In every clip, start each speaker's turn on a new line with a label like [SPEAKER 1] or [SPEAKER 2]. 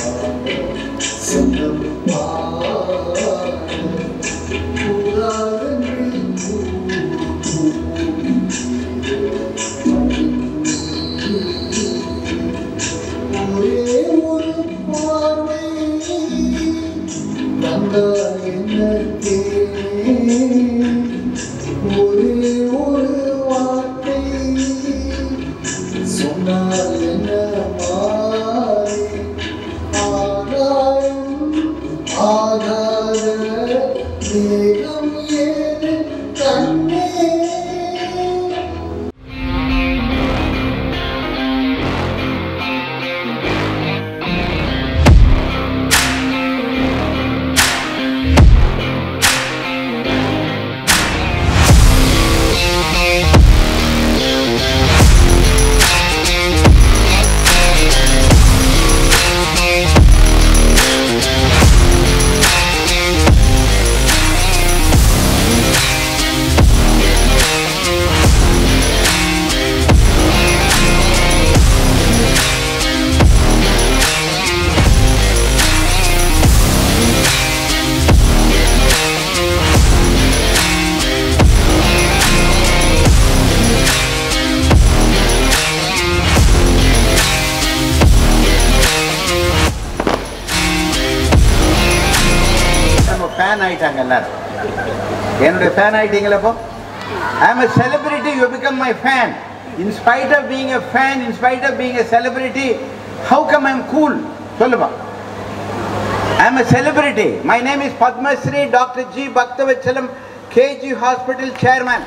[SPEAKER 1] I am a celebrity, you become my fan. In spite of being a fan, in spite of being a celebrity, how come I am cool? I am a celebrity. My name is Padma Shri Dr. G. Bhaktavachalam, KG Hospital Chairman.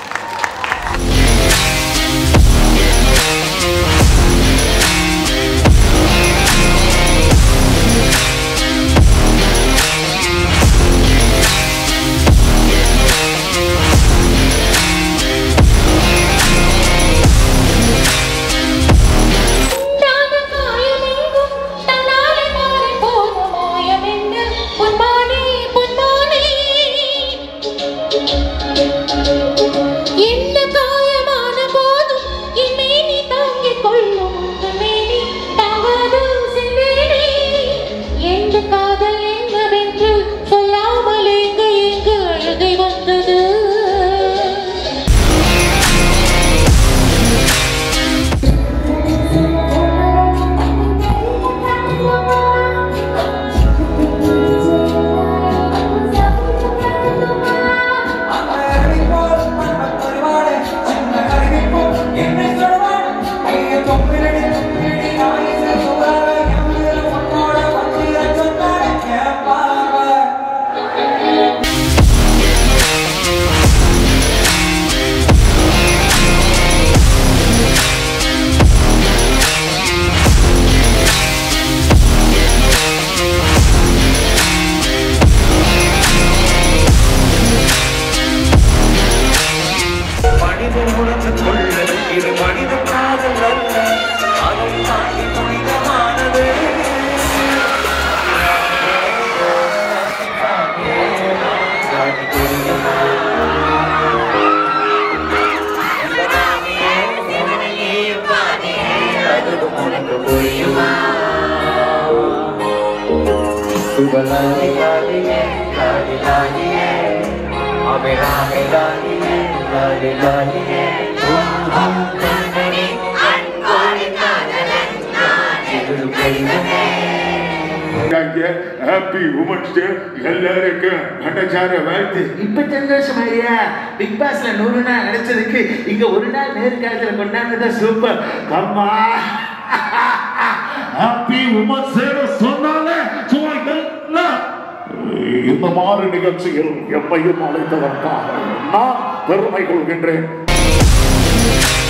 [SPEAKER 2] Happy Women's Day. எல்லாருக்கும் மனசார வாழ்த்து. இப்ப சந்தோஷமா ஐயா. Big பாஸ்ல 100 நாள் நடிச்சதுக்கு இங்க ஒரு நாள் நேர்காணல கொண்டாடுனது சூப்பர். அம்மா. Happy Women's Day சொன்னாலே சும்மா இந்த மாதிரி நிகழ்ச்சியில் எம்மையும் அழைத்ததற்காக நான் பெருமை கொள்கின்றேன்.